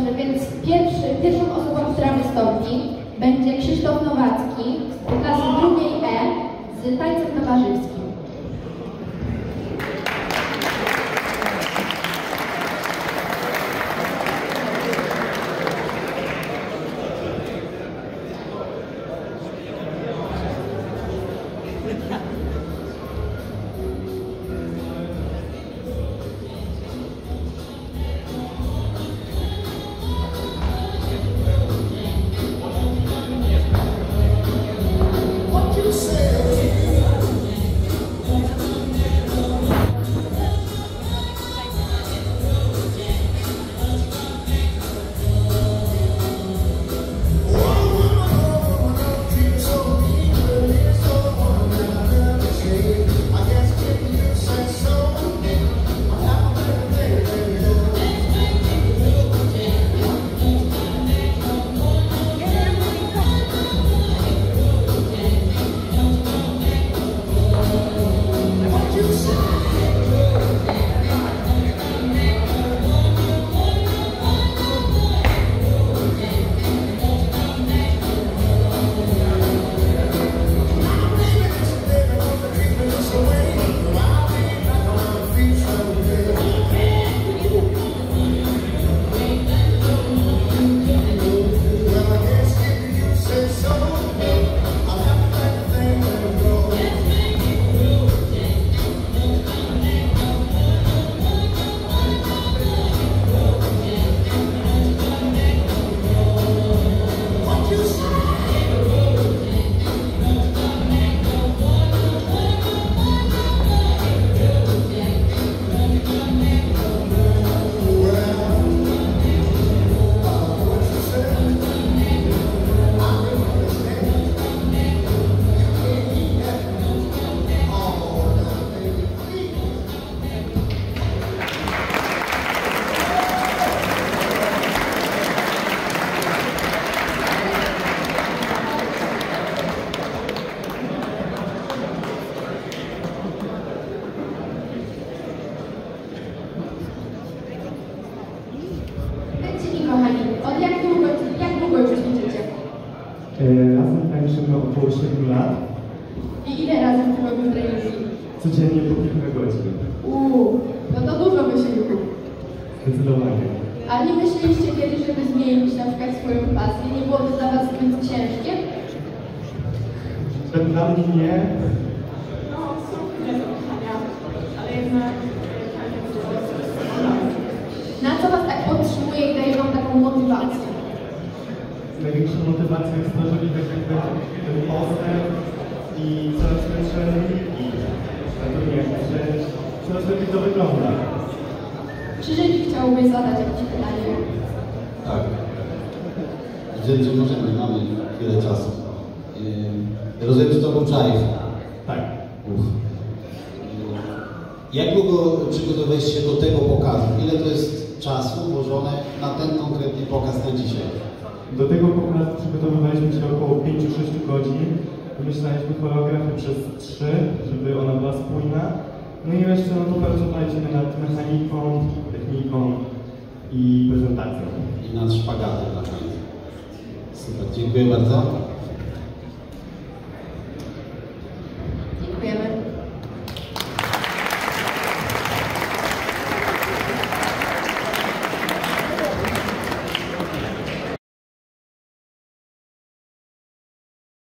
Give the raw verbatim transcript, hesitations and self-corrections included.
Dobrze, więc pierwszy, pierwszą osobą, która wystąpi, będzie Krzysztof Nowacki z klasy drugiej E z tańcem towarzyskim. Razem tańczymy około siedmiu lat. I ile razy w tygodniu treningi? Codziennie po kilka godzin. Uuu, no to dużo wysiłku. Zdecydowanie. A nie myśleliście kiedyś, żeby zmienić na przykład swoją pasję? Nie było to dla was zbyt ciężkie? Dla mnie nie. No, są inne zapytania, ale jednak na co was tak podtrzymuje i daje wam taką motywację? Największą motywacją jest to, że widać jakby ten postęp i coraz lepsze wyniki. że coraz lepiej to wygląda. Czy Żydzi chciałbyś zadać jakieś pytanie? Tak. Jeżeli że możemy, mamy chwilę czasu. Yy, rozumiem, że to był Czajew. Tak. Uf. Jak długo przygotowałeś się do tego pokazu? Ile to jest czasu włożone na ten konkretny pokaz na dzisiaj? Do tego pokazu przygotowywaliśmy się około pięć do sześciu godzin. Wymyślaliśmy choreografię przez trzy, żeby ona była spójna. No i jeszcze no to pracowaliśmy nad mechaniką, techniką i prezentacją. I nad szpagatem na końcu. Super, dziękuję bardzo.